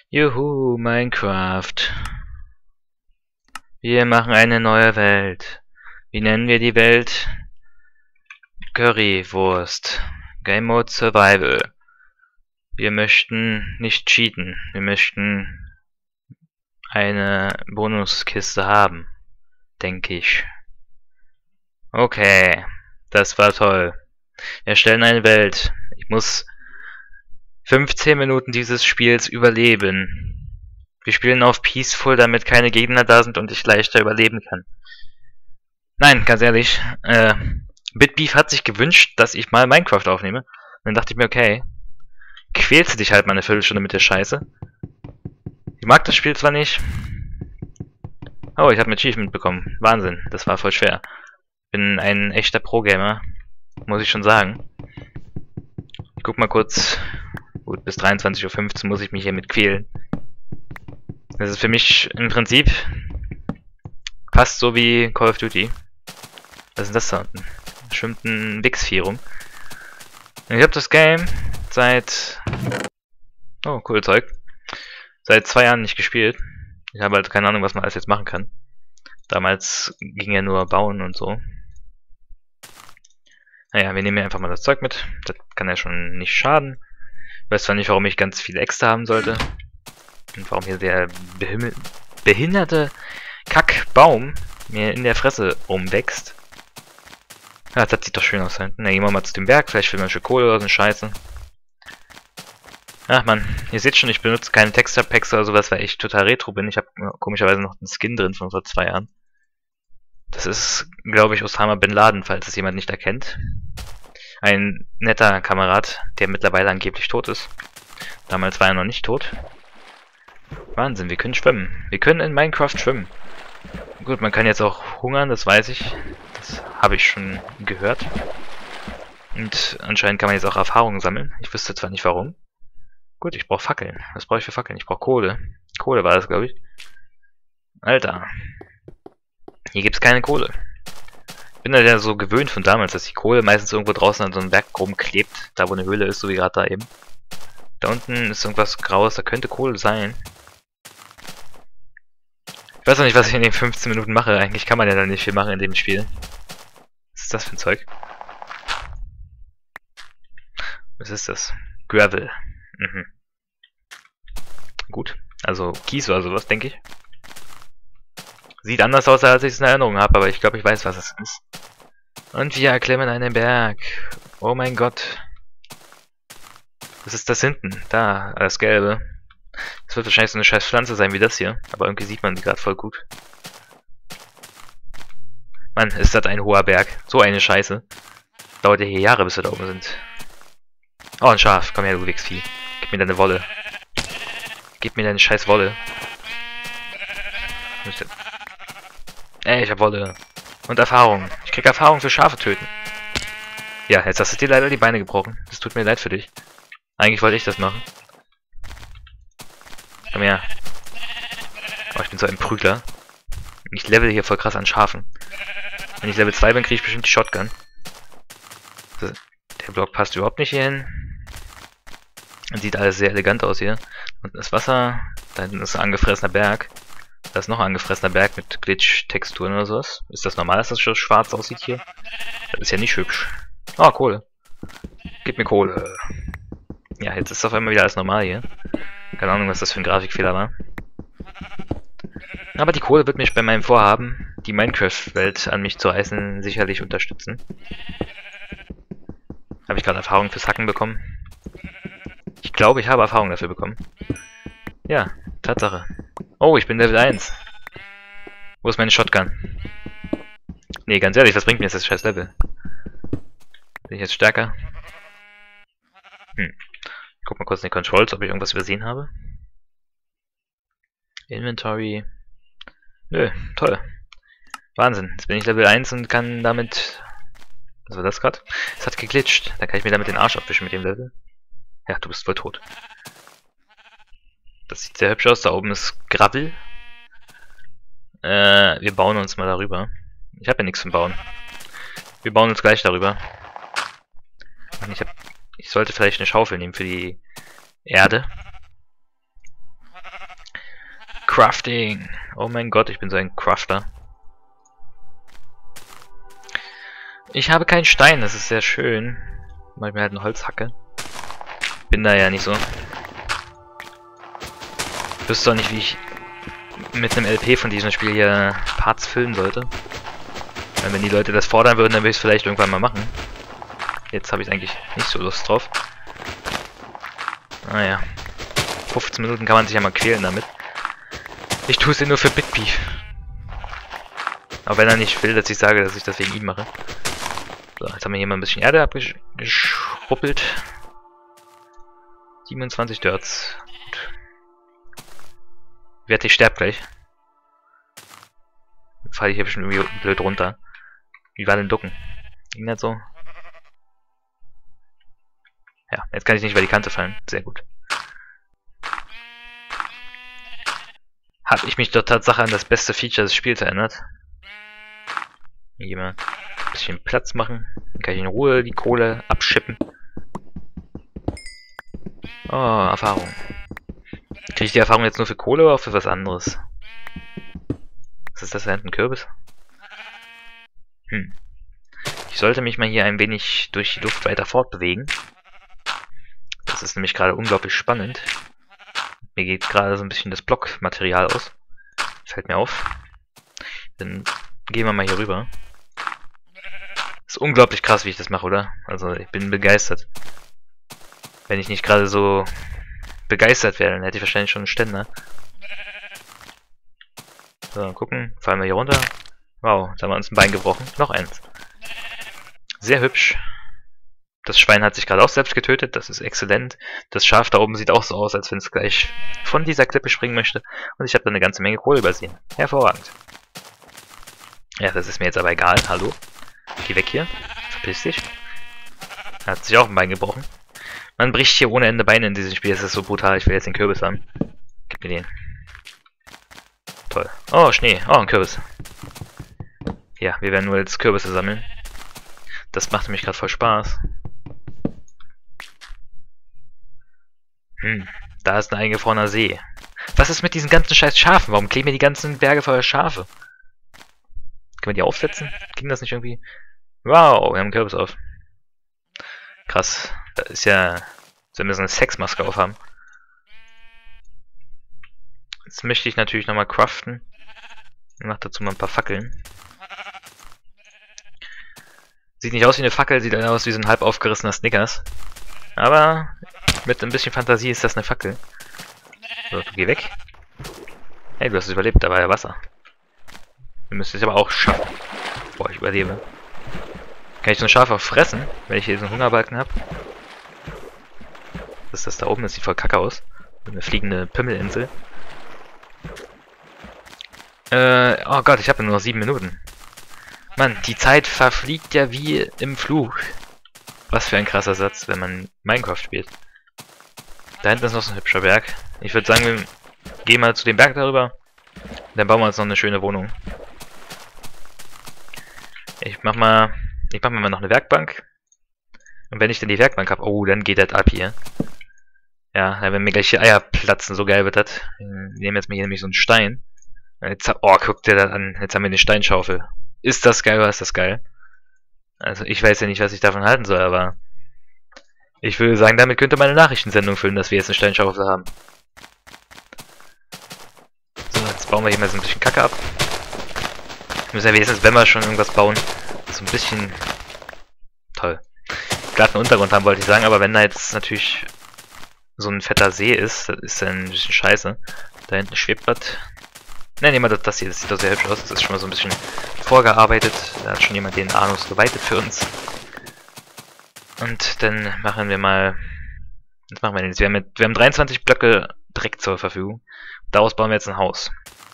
Juhu, Minecraft. Wir machen eine neue Welt. Wie nennen wir die Welt? Currywurst. Game Mode Survival. Wir möchten nicht cheaten. Wir möchten eine Bonuskiste haben. Denke ich. Okay. Das war toll. Wir erstellen eine Welt. Ich muss 15 Minuten dieses Spiels überleben. Wir spielen auf Peaceful, damit keine Gegner da sind und ich leichter überleben kann. Nein, ganz ehrlich, BitBeef hat sich gewünscht, dass ich mal Minecraft aufnehme. Und dann dachte ich mir, okay, quälst du dich halt mal eine Viertelstunde mit der Scheiße. Ich mag das Spiel zwar nicht. Oh, ich habe ein Achievement bekommen. Wahnsinn, das war voll schwer. Bin ein echter Pro-Gamer, muss ich schon sagen. Ich guck mal kurz. Gut, bis 23:15 Uhr muss ich mich hiermit quälen. Das ist für mich im Prinzip fast so wie Call of Duty. Was ist denn das da unten? Da schwimmt ein Wix-Vieh rum. Ich habe das Game seit... Oh, cool Zeug. Seit 2 Jahren nicht gespielt. Ich habe halt keine Ahnung, was man alles jetzt machen kann. Damals ging ja nur bauen und so. Naja, wir nehmen hier einfach mal das Zeug mit. Das kann ja schon nicht schaden. Ich weiß zwar nicht, warum ich ganz viele Äxte haben sollte. Und warum hier der behinderte Kackbaum mir in der Fresse rumwächst. Ja, das sieht doch schön aus da hinten. Na, gehen wir mal zu dem Berg. Vielleicht finden wir ein Stück Kohle oder so eine Scheiße. Ach man, ihr seht schon, ich benutze keine Texture Packs oder sowas, weil ich total retro bin. Ich habe komischerweise noch einen Skin drin von vor 2 Jahren. Das ist, glaube ich, Osama Bin Laden, falls es jemand nicht erkennt. Ein netter Kamerad, der mittlerweile angeblich tot ist. Damals war er noch nicht tot. Wahnsinn, wir können schwimmen. Wir können in Minecraft schwimmen. Gut, man kann jetzt auch hungern, das weiß ich. Das habe ich schon gehört. Und anscheinend kann man jetzt auch Erfahrungen sammeln. Ich wüsste zwar nicht warum. Gut, ich brauche Fackeln. Was brauche ich für Fackeln? Ich brauche Kohle. Kohle war das, glaube ich. Alter. Hier gibt es keine Kohle. Ich bin ja so gewöhnt von damals, dass die Kohle meistens irgendwo draußen an so einem Berg rumklebt. Da, wo eine Höhle ist, so wie gerade da eben. Da unten ist irgendwas Graues, da könnte Kohle sein. Ich weiß noch nicht, was ich in den 15 Minuten mache. Eigentlich kann man ja dann nicht viel machen in dem Spiel. Was ist das für ein Zeug? Was ist das? Gravel. Mhm. Gut. Also Kies oder sowas, denke ich. Sieht anders aus, als ich es in Erinnerung habe, aber ich glaube, ich weiß, was es ist. Und wir erklimmen einen Berg. Oh mein Gott. Was ist das hinten? Da, das Gelbe. Das wird wahrscheinlich so eine scheiß Pflanze sein wie das hier. Aber irgendwie sieht man die gerade voll gut. Mann, ist das ein hoher Berg. So eine Scheiße. Dauert ja hier Jahre, bis wir da oben sind. Oh, ein Schaf. Komm her, du Wichsvieh. Gib mir deine Wolle. Gib mir deine scheiß Wolle. Ey, ich hab Wolle. Und Erfahrung. Ich krieg Erfahrung für Schafe töten. Ja, jetzt hast du dir leider die Beine gebrochen. Das tut mir leid für dich. Eigentlich wollte ich das machen. Komm her. Oh, ich bin so ein Prügler. Ich level hier voll krass an Schafen. Wenn ich Level 2 bin, kriege ich bestimmt die Shotgun. Der Block passt überhaupt nicht hier hin. Sieht alles sehr elegant aus hier. Unten ist Wasser. Da hinten ist ein angefressener Berg. Da ist noch ein angefressener Berg mit Glitch-Texturen oder sowas. Ist das normal, dass das schon schwarz aussieht hier? Das ist ja nicht hübsch. Oh, Kohle. Gib mir Kohle. Ja, jetzt ist auf einmal wieder alles normal hier. Keine Ahnung, was das für ein Grafikfehler war. Aber die Kohle wird mich bei meinem Vorhaben, die Minecraft-Welt an mich zu reißen, sicherlich unterstützen. Habe ich gerade Erfahrung fürs Hacken bekommen? Ich glaube, ich habe Erfahrung dafür bekommen. Ja, Tatsache. Oh, ich bin Level 1. Wo ist meine Shotgun? Nee, ganz ehrlich, was bringt mir jetzt das scheiß Level? Bin ich jetzt stärker? Ich guck mal kurz in die Controls, ob ich irgendwas übersehen habe. Inventory. Nö, toll. Wahnsinn. Jetzt bin ich Level 1 und kann damit... Was war das gerade? Es hat geglitscht. Da kann ich mir damit den Arsch abwischen mit dem Level. Ja, du bist wohl tot. Das sieht sehr hübsch aus. Da oben ist Gravel. Wir bauen uns mal darüber. Ich habe ja nichts zum Bauen. Wir bauen uns gleich darüber. Ich sollte vielleicht eine Schaufel nehmen für die Erde. Crafting. Oh mein Gott, ich bin so ein Crafter. Ich habe keinen Stein, das ist sehr schön. Mach ich mir halt eine Holzhacke. Bin da ja nicht so. Ich wüsste doch nicht, wie ich mit einem LP von diesem Spiel hier Parts füllen sollte. Weil wenn die Leute das fordern würden, dann würde ich es vielleicht irgendwann mal machen. Jetzt habe ich eigentlich nicht so Lust drauf. Naja. 15 Minuten kann man sich ja mal quälen damit. Ich tue es ja nur für Bitbeef. Aber wenn er nicht will, dass ich sage, dass ich das wegen ihm mache. So, jetzt haben wir hier mal ein bisschen Erde abgeschruppelt. 27 Dirts. Gut. Werte, ich sterbe gleich. Jetzt falle ich hier bestimmt irgendwie blöd runter. Wie war denn Ducken? Ging das so? Ja, jetzt kann ich nicht über die Kante fallen. Sehr gut. Habe ich mich doch Tatsache an das beste Feature des Spiels erinnert. Hier mal ein bisschen Platz machen. Dann kann ich in Ruhe die Kohle abschippen. Oh, Erfahrung. Kriege ich die Erfahrung jetzt nur für Kohle oder auch für was anderes? Was ist das da hinten? Ein Kürbis? Ich sollte mich mal hier ein wenig durch die Luft weiter fortbewegen. Das ist nämlich gerade unglaublich spannend. Mir geht gerade so ein bisschen das Blockmaterial aus. Fällt mir auf. Dann gehen wir mal hier rüber. Ist unglaublich krass, wie ich das mache, oder? Also ich bin begeistert. Wenn ich nicht gerade so begeistert wäre, dann hätte ich wahrscheinlich schon einen Ständer. So, gucken. Fallen wir hier runter. Wow, jetzt haben wir uns ein Bein gebrochen. Noch eins. Sehr hübsch. Das Schwein hat sich gerade auch selbst getötet. Das ist exzellent. Das Schaf da oben sieht auch so aus, als wenn es gleich von dieser Klippe springen möchte. Und ich habe da eine ganze Menge Kohle übersehen. Hervorragend. Ja, das ist mir jetzt aber egal. Hallo? Geh weg hier. Verpiss dich. Er hat sich auch ein Bein gebrochen. Man bricht hier ohne Ende Beine in diesem Spiel. Das ist so brutal. Ich will jetzt den Kürbis haben. Gib mir den. Toll. Oh, Schnee. Oh, ein Kürbis. Ja, wir werden nur jetzt Kürbisse sammeln. Das macht nämlich gerade voll Spaß. Da ist ein eingefrorener See. Was ist mit diesen ganzen scheiß Schafen? Warum kleben mir die ganzen Berge voller Schafe? Können wir die aufsetzen? Ging das nicht irgendwie? Wow, wir haben einen Kürbis auf. Krass. Das ist ja, als wenn wir so eine Sexmaske aufhaben. Jetzt möchte ich natürlich nochmal craften. Ich mache dazu mal ein paar Fackeln. Sieht nicht aus wie eine Fackel, sieht aus wie so ein halb aufgerissener Snickers. Aber mit ein bisschen Fantasie ist das eine Fackel. So, du geh weg. Hey, du hast es überlebt, da war ja Wasser. Wir müssen es aber auch schaffen. Boah, ich überlebe. Kann ich so ein Schaf auch fressen, wenn ich hier so einen Hungerbalken habe? Was ist das da oben? Das sieht voll kacke aus. Eine fliegende Pimmelinsel. Oh Gott, ich habe nur noch 7 Minuten. Mann, die Zeit verfliegt ja wie im Flug. Was für ein krasser Satz, wenn man Minecraft spielt. Da hinten ist noch so ein hübscher Berg. Ich würde sagen, wir gehen mal zu dem Berg darüber. Dann bauen wir uns noch eine schöne Wohnung. Ich mach mal noch eine Werkbank. Und wenn ich dann die Werkbank habe, oh, dann geht das ab hier. Ja, dann werden mir gleich die Eier platzen, so geil wird das. Wir nehmen jetzt mal hier nämlich so einen Stein. Jetzt, oh, guck dir das an. Jetzt haben wir eine Steinschaufel. Ist das geil oder ist das geil? Also ich weiß ja nicht, was ich davon halten soll, aber ich würde sagen, damit könnte meine Nachrichtensendung füllen, dass wir jetzt eine Steinschaufel haben. So, jetzt bauen wir hier mal so ein bisschen Kacke ab. Wir müssen ja wenigstens, wenn wir schon irgendwas bauen, so ein bisschen toll. Glatten Untergrund haben, wollte ich sagen, aber wenn da jetzt natürlich so ein fetter See ist, das ist dann ein bisschen scheiße. Da hinten schwebt was. Ne, nehmen wir das hier, das sieht doch sehr hübsch aus, das ist schon mal so ein bisschen vorgearbeitet. Da hat schon jemand den Anus geweitet für uns. Und dann machen wir mal... Was machen wir denn jetzt? Wir haben 23 Blöcke Dreck zur Verfügung. Daraus bauen wir jetzt ein Haus.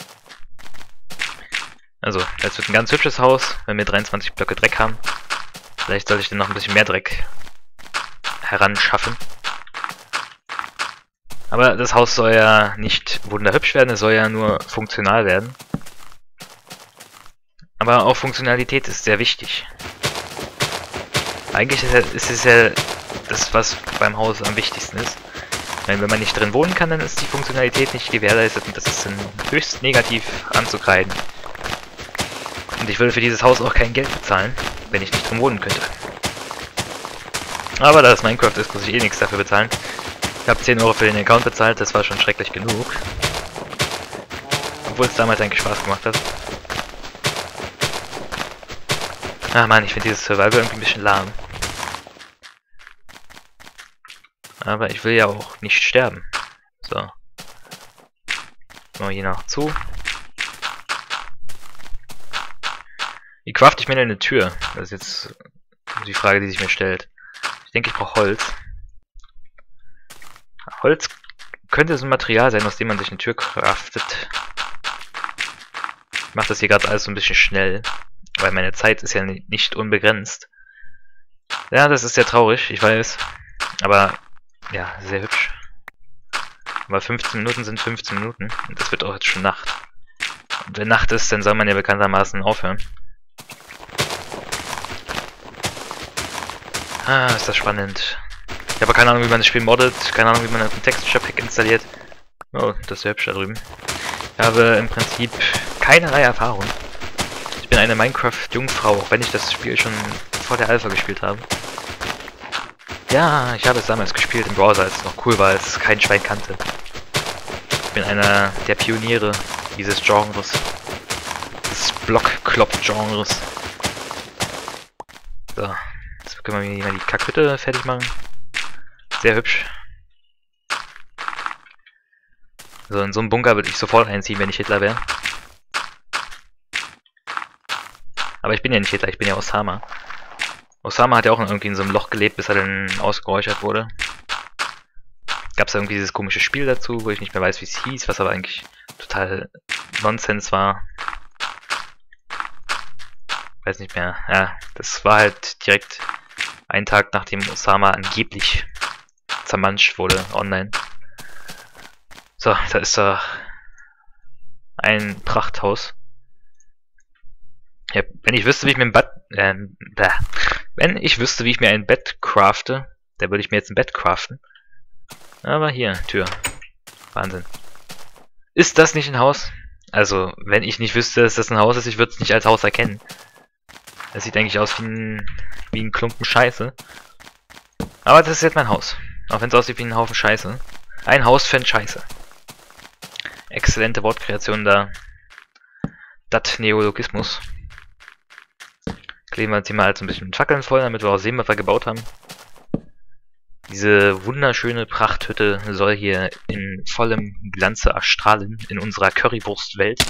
Also, das wird ein ganz hübsches Haus, wenn wir 23 Blöcke Dreck haben. Vielleicht sollte ich dann noch ein bisschen mehr Dreck heranschaffen. Aber das Haus soll ja nicht wunderhübsch werden, es soll ja nur funktional werden. Aber auch Funktionalität ist sehr wichtig. Eigentlich ist es ja das, was beim Haus am wichtigsten ist. Wenn man nicht drin wohnen kann, dann ist die Funktionalität nicht gewährleistet und das ist dann höchst negativ anzukreiden. Und ich würde für dieses Haus auch kein Geld bezahlen, wenn ich nicht drin wohnen könnte. Aber da es Minecraft ist, muss ich eh nichts dafür bezahlen. Ich habe 10 Euro für den Account bezahlt, das war schon schrecklich genug. Obwohl es damals eigentlich Spaß gemacht hat. Ach man, ich finde dieses Survival irgendwie ein bisschen lahm. Aber ich will ja auch nicht sterben. So. Machen wir hier noch zu. Wie crafte ich mir denn eine Tür? Das ist jetzt die Frage, die sich mir stellt. Ich denke, ich brauche Holz. Holz könnte so ein Material sein, aus dem man sich eine Tür craftet. Ich mache das hier gerade alles so ein bisschen schnell, weil meine Zeit ist ja nicht unbegrenzt. Ja, das ist sehr traurig, ich weiß. Aber, ja, sehr hübsch. Aber 15 Minuten sind 15 Minuten. Und das wird auch jetzt schon Nacht. Und wenn Nacht ist, dann soll man ja bekanntermaßen aufhören. Ah, ist das spannend. Ich habe keine Ahnung, wie man das Spiel moddet, keine Ahnung, wie man ein Texture Pack installiert. Oh, das ist ja hübsch da drüben. Ich habe im Prinzip keinerlei Erfahrung. Ich bin eine Minecraft-Jungfrau, auch wenn ich das Spiel schon vor der Alpha gespielt habe. Ja, ich habe es damals gespielt im Browser, als es noch cool war, als es kein Schwein kannte. Ich bin einer der Pioniere dieses Genres. Des Block-Klop-Genres. So. Jetzt können wir hier mal die Kackhütte fertig machen. Sehr hübsch. So, in so einem Bunker würde ich sofort einziehen, wenn ich Hitler wäre. Aber ich bin ja nicht Hitler, ich bin ja Osama. Osama hat ja auch irgendwie in so einem Loch gelebt, bis er dann ausgeräuchert wurde. Gab es irgendwie dieses komische Spiel dazu, wo ich nicht mehr weiß, wie es hieß, was aber eigentlich total Nonsens war. Weiß nicht mehr. Ja, das war halt direkt einen Tag nachdem Osama angeblich zermanscht wurde online. So, da ist da ein Prachthaus. Ja, wenn ich wüsste, wie ich mir ein Bett crafte, dann würde ich mir jetzt ein Bett craften. Aber hier, Tür. Wahnsinn. Ist das nicht ein Haus? Also, wenn ich nicht wüsste, dass das ein Haus ist, ich würde es nicht als Haus erkennen. Das sieht eigentlich aus wie ein Klumpen Scheiße. Aber das ist jetzt mein Haus. Auch wenn es aussieht wie ein Haufen Scheiße. Ein Haus für Scheiße. Exzellente Wortkreation da. Dat Neologismus. Kleben wir jetzt hier mal halt so ein bisschen mit Fackeln voll, damit wir auch sehen, was wir gebaut haben. Diese wunderschöne Prachthütte soll hier in vollem Glanze erstrahlen in unserer Currywurstwelt.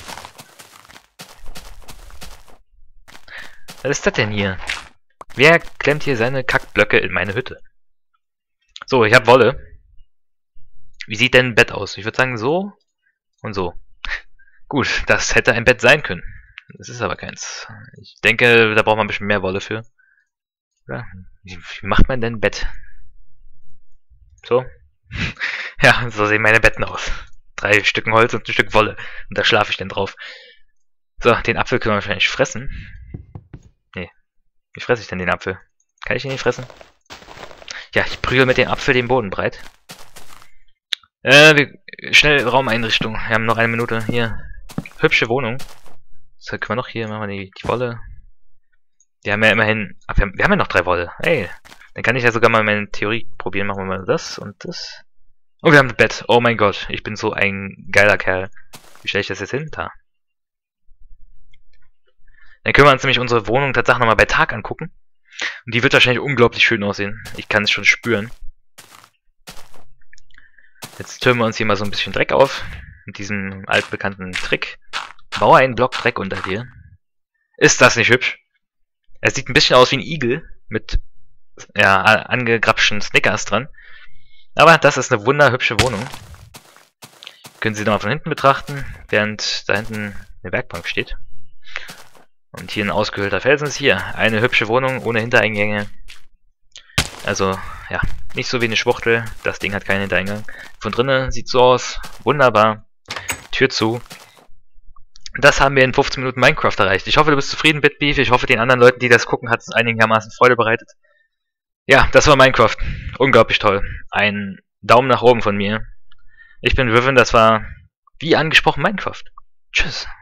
Was ist das denn hier? Wer klemmt hier seine Kackblöcke in meine Hütte? So, ich habe Wolle. Wie sieht denn ein Bett aus? Ich würde sagen so und so. Gut, das hätte ein Bett sein können. Das ist aber keins. Ich denke, da braucht man ein bisschen mehr Wolle für. Ja, wie macht man denn ein Bett? So. Ja, so sehen meine Betten aus. 3 Stücken Holz und ein Stück Wolle. Und da schlafe ich dann drauf. So, den Apfel können wir wahrscheinlich fressen. Nee. Wie fresse ich denn den Apfel? Kann ich den nicht fressen? Ja, ich prügel mit dem Apfel den Boden breit. Schnell Raumeinrichtung. Wir haben noch 1 Minute. Hier. Hübsche Wohnung. So, können wir noch hier, machen wir die Wolle. Wir haben ja immerhin. Ach, wir haben ja noch 3 Wolle. Ey. Dann kann ich ja sogar mal meine Theorie probieren. Machen wir mal das und das. Oh, wir haben ein Bett. Oh mein Gott. Ich bin so ein geiler Kerl. Wie stelle ich das jetzt hin? Da. Dann können wir uns nämlich unsere Wohnung tatsächlich nochmal bei Tag angucken. Und die wird wahrscheinlich unglaublich schön aussehen. Ich kann es schon spüren. Jetzt türmen wir uns hier mal so ein bisschen Dreck auf. Mit diesem altbekannten Trick. Baue einen Block Dreck unter dir. Ist das nicht hübsch? Er sieht ein bisschen aus wie ein Igel. Mit ja, angegrapschten Snickers dran. Aber das ist eine wunderhübsche Wohnung. Können Sie nochmal von hinten betrachten, während da hinten eine Werkbank steht. Und hier ein ausgehöhlter Felsen ist hier. Eine hübsche Wohnung ohne Hintereingänge. Also, ja, nicht so wie eine Schwuchtel. Das Ding hat keinen Hintereingang. Von drinnen sieht so aus. Wunderbar. Tür zu. Das haben wir in 15 Minuten Minecraft erreicht. Ich hoffe, du bist zufrieden, BitBeef. Ich hoffe, den anderen Leuten, die das gucken, hat es einigermaßen Freude bereitet. Ja, das war Minecraft. Unglaublich toll. Ein Daumen nach oben von mir. Ich bin Riven, das war, wie angesprochen, Minecraft. Tschüss.